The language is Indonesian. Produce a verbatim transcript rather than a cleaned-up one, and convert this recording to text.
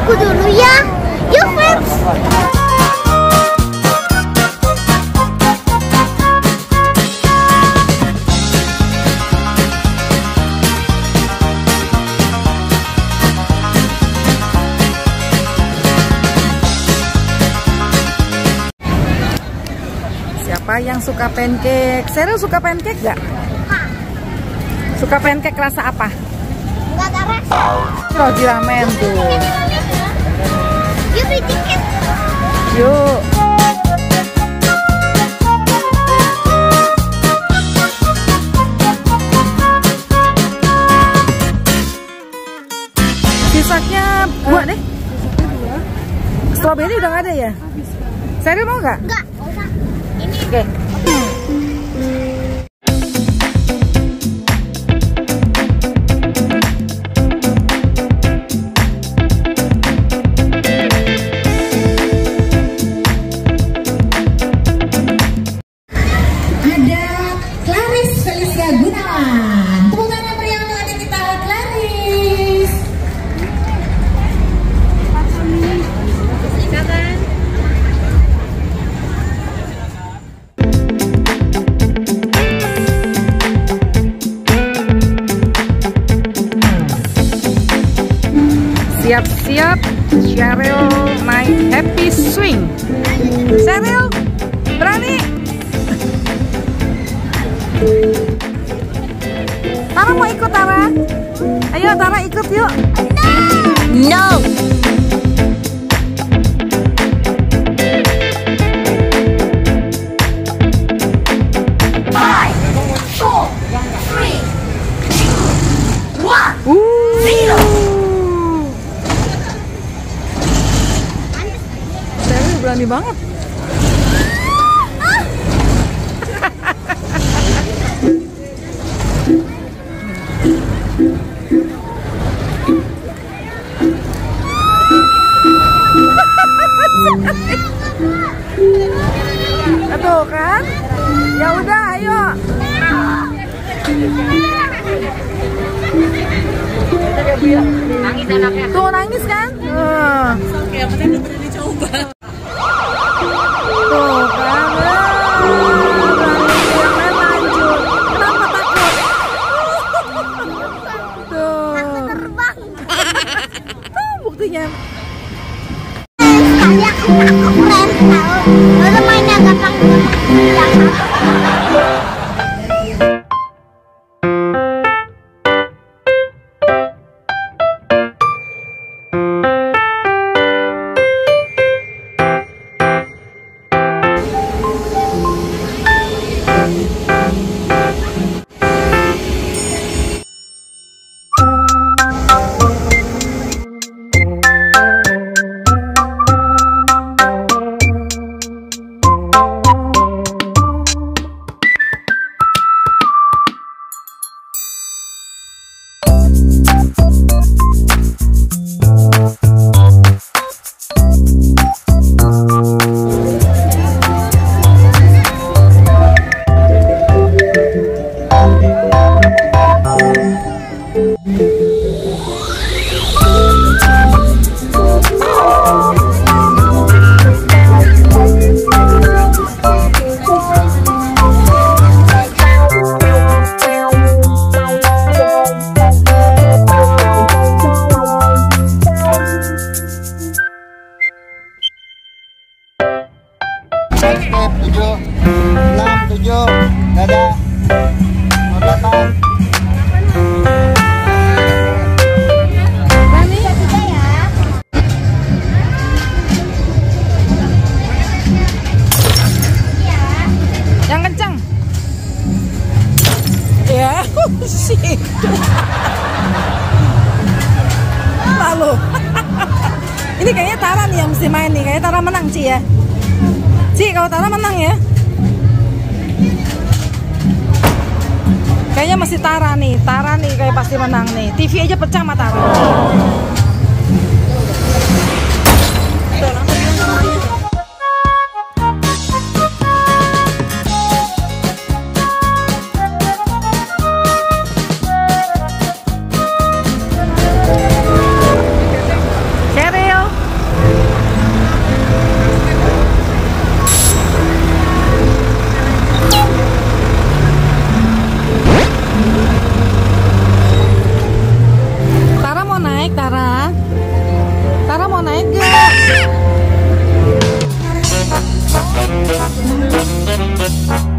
aku dulu ya. Yuk friends. Siapa yang suka pancake? Sheryl suka pancake gak? Suka pancake rasa apa? Gak ada rasa. Roti ramen tuh. Yuk beli tiket. Yuk. Sisaknya buah deh. Strawberry udah gak ada ya? Sheryl mau gak? Enggak, enggak usah. Ini. Oke. Siap-siap, Sheryl naik happy swing. Sheryl, berani? Tara mau ikut, Tara? Ayo Tara ikut yuk. No. Five, four, three, two, one, zero. Berani banget. Tuh kan? Ya udah, ayo. Nangis anaknya. Tuh nangis kan? Uh. Yang penting udah berani coba. Tuh kan, yang lain lanjut. Kenapa takut? Tuh. Terbang. Tuh buktinya. Sekali aku aku keren tahu. Baru mainnya gampang-gampang. tujuh, enam, tujuh, dadah, delapan. Berani ya tiga ya. Yang kencang. Ya, sih. Lalu. Ini kayaknya Tara nih yang mesti main nih. Kayaknya Tara menang, Ci ya. Ci, kalau Tara menang ya. Kayaknya masih Tara nih. Tara nih kayak pasti menang nih. T V aja pecah sama Tara. Sheryl. Thank